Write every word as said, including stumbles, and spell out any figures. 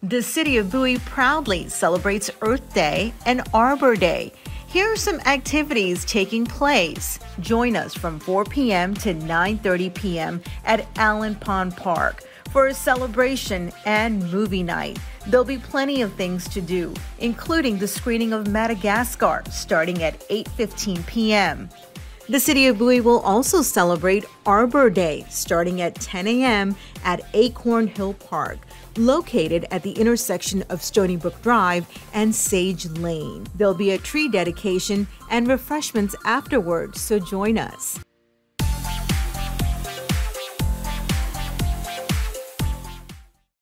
The city of Bowie proudly celebrates Earth Day and Arbor Day. Here are some activities taking place. Join us from four p m to nine thirty p m at Allen Pond Park for a celebration and movie night. There'll be plenty of things to do, including the screening of Madagascar starting at eight fifteen p m The city of Bowie will also celebrate Arbor Day starting at ten a m at Acorn Hill Park, located at the intersection of Stony Brook Drive and Sage Lane. There'll be a tree dedication and refreshments afterwards, so join us.